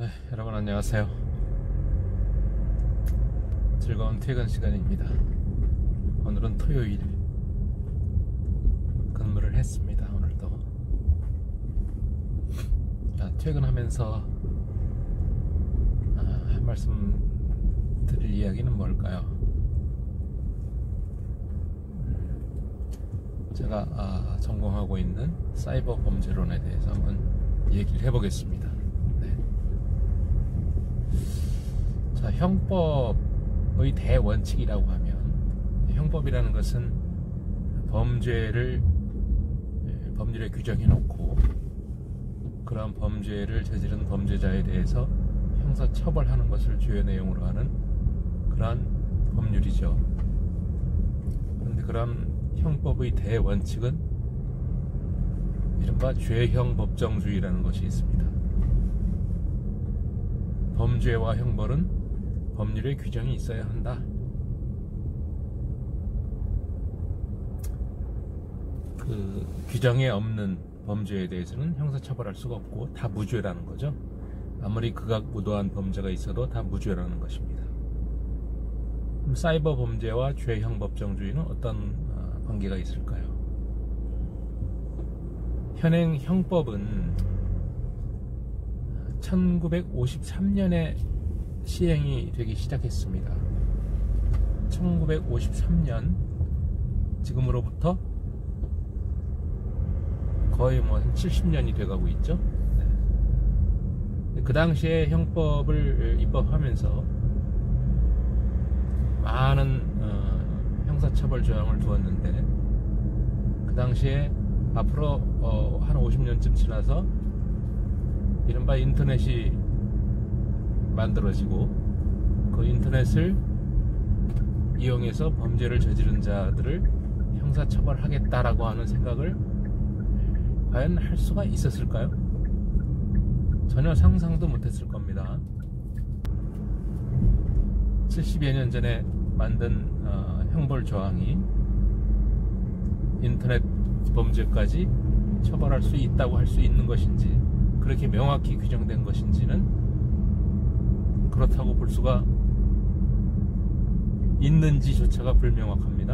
네, 여러분 안녕하세요. 즐거운 퇴근 시간입니다. 오늘은 토요일 근무를 했습니다. 오늘도 퇴근하면서 한 말씀 드릴 이야기는 뭘까요? 제가 전공하고 있는 사이버 범죄론에 대해서 한번 얘기를 해보겠습니다. 자, 형법의 대원칙이라고 하면, 형법이라는 것은 범죄를 법률에 규정해 놓고 그러한 범죄를 저지른 범죄자에 대해서 형사 처벌하는 것을 주요 내용으로 하는 그러한 법률이죠. 그런데 그런 형법의 대원칙은 이른바 죄형 법정주의라는 것이 있습니다. 범죄와 형벌은 법률의 규정이 있어야 한다. 그 규정에 없는 범죄에 대해서는 형사처벌할 수가 없고 다 무죄라는 거죠. 아무리 극악무도한 범죄가 있어도 다 무죄라는 것입니다. 그럼 사이버 범죄와 죄형 법정주의는 어떤 관계가 있을까요? 현행 형법은 1953년에 시행이 되기 시작했습니다. 1953년, 지금으로부터 거의 한 70년이 돼가고 있죠. 그 당시에 형법을 입법하면서 많은 형사처벌 조항을 두었는데, 그 당시에 앞으로 한 50년쯤 지나서 이른바 인터넷이 만들어지고 그 인터넷을 이용해서 범죄를 저지른 자들을 형사처벌하겠다라고 하는 생각을 과연 할 수가 있었을까요? 전혀 상상도 못했을 겁니다. 70여 년 전에 만든 형벌 조항이 인터넷 범죄까지 처벌할 수 있다고 할 수 있는 것인지, 그렇게 명확히 규정된 것인지는 그렇다고 볼 수가 있는지조차가 불명확합니다.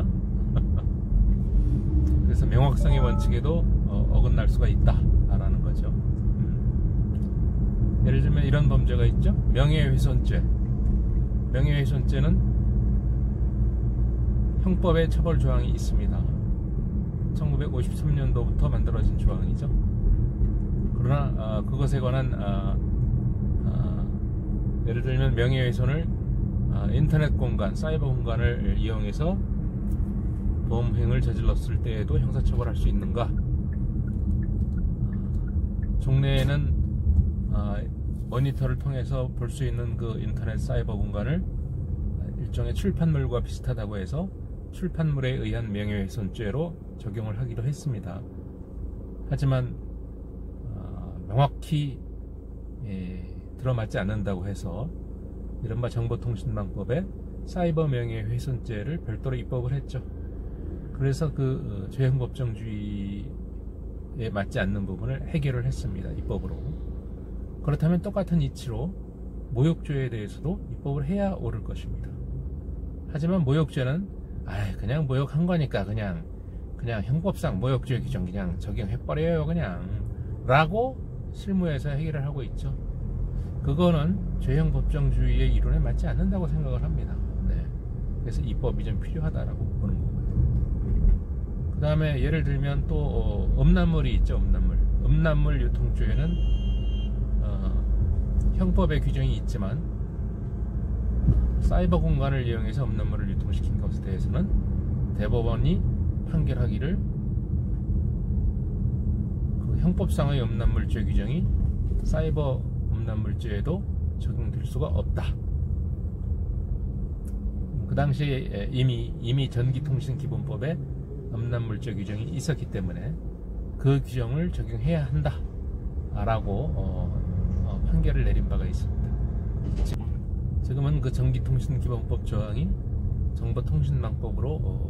그래서 명확성의 원칙에도 어긋날 수가 있다라는 거죠. 예를 들면 이런 범죄가 있죠. 명예훼손죄. 명예훼손죄는 형법에 처벌 조항이 있습니다. 1953년도부터 만들어진 조항이죠. 그러나 그것에 관한 예를 들면 명예훼손을 인터넷 공간, 사이버 공간을 이용해서 범행을 저질렀을 때에도 형사처벌할 수 있는가? 종래에는 모니터를 통해서 볼 수 있는 그 인터넷 사이버 공간을 일종의 출판물과 비슷하다고 해서 출판물에 의한 명예훼손죄로 적용을 하기도 했습니다. 하지만 명확히 들어맞지 않는다고 해서 이른바 정보통신망법에 사이버 명예훼손죄를 별도로 입법을 했죠. 그래서 그 죄형 법정주의에 맞지 않는 부분을 해결을 했습니다. 입법으로. 그렇다면 똑같은 이치로 모욕죄에 대해서도 입법을 해야 옳을 것입니다. 하지만 모욕죄는 그냥 모욕한 거니까 그냥 형법상 모욕죄 규정 그냥 적용해버려요 그냥 라고 실무에서 해결을 하고 있죠. 그거는 죄형 법정주의의 이론에 맞지 않는다고 생각을 합니다. 그래서 입법이 좀 필요하다라고 보는 거고요. 그 다음에 예를 들면 또 음란물이 있죠. 음란물 유통죄는 형법에 규정이 있지만 사이버 공간을 이용해서 음란물을 유통시킨 것에 대해서는 대법원이 판결하기를 그 형법상의 음란물죄 규정이 사이버 음란물죄에도 적용될 수가 없다. 그 당시에 이미 전기통신기본법에 음란물죄 규정이 있었기 때문에 그 규정을 적용해야 한다 라고 판결을 내린 바가 있습니다. 지금은 그 전기통신기본법 조항이 정보통신망법으로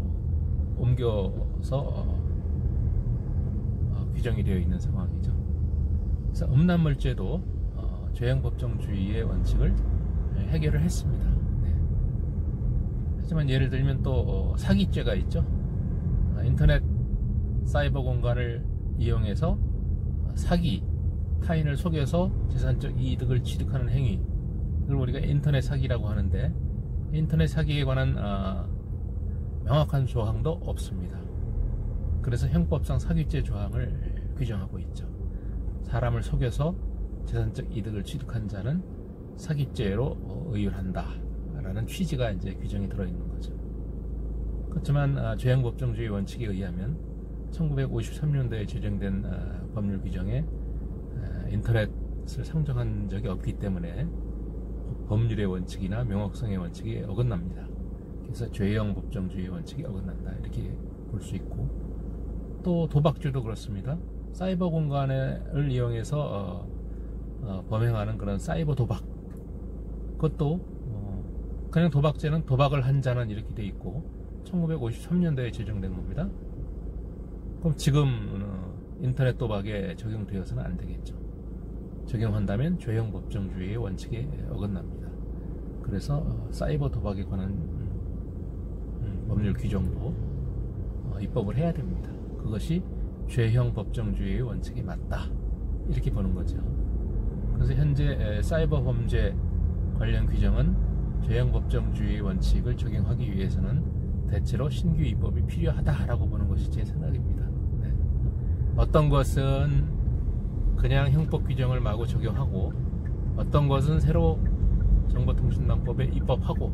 옮겨서 규정이 되어 있는 상황이죠. 그래서 음란물죄도 죄형 법정주의의 원칙을 해결을 했습니다. 네. 하지만 예를 들면 또 사기죄가 있죠. 인터넷 사이버 공간을 이용해서 사기, 타인을 속여서 재산적 이득을 취득하는 행위, 그걸 우리가 인터넷 사기라고 하는데, 인터넷 사기에 관한 명확한 조항도 없습니다. 그래서 형법상 사기죄 조항을 규정하고 있죠. 사람을 속여서 재산적 이득을 취득한 자는 사기죄로 의율한다 라는 취지가 이제 규정이 들어있는 거죠. 그렇지만 죄형 법정주의 원칙에 의하면 1953년도에 제정된 법률 규정에 인터넷을 상정한 적이 없기 때문에 법률의 원칙이나 명확성의 원칙이 어긋납니다. 그래서 죄형 법정주의 원칙이 어긋난다 이렇게 볼 수 있고, 또 도박죄도 그렇습니다. 사이버 공간을 이용해서 범행하는 그런 사이버 도박, 그것도 그냥 도박죄는 도박을 한 자는 이렇게 돼 있고 1953년도에 제정된 겁니다. 그럼 지금 인터넷 도박에 적용되어서는 안 되겠죠. 적용한다면 죄형 법정주의의 원칙에 어긋납니다. 그래서 사이버 도박에 관한 법률 규정도 입법을 해야 됩니다. 그것이 죄형 법정주의의 원칙이 맞다 이렇게 보는 거죠. 그래서 현재 사이버 범죄 관련 규정은 죄형 법정주의 원칙을 적용하기 위해서는 대체로 신규 입법이 필요하다라고 보는 것이 제 생각입니다. 네. 어떤 것은 그냥 형법 규정을 마구 적용하고, 어떤 것은 새로 정보통신망법에 입법하고,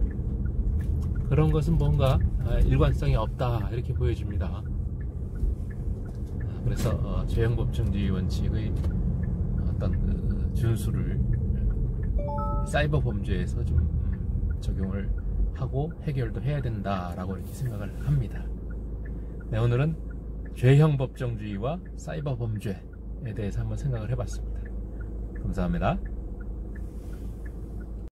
그런 것은 뭔가 일관성이 없다 이렇게 보여집니다. 그래서 죄형 법정주의 원칙의 어떤 준수를 사이버 범죄에서 좀 적용을 하고 해결도 해야 된다라고 이렇게 생각을 합니다. 네, 오늘은 죄형 법정주의와 사이버 범죄에 대해서 한번 생각을 해봤습니다. 감사합니다.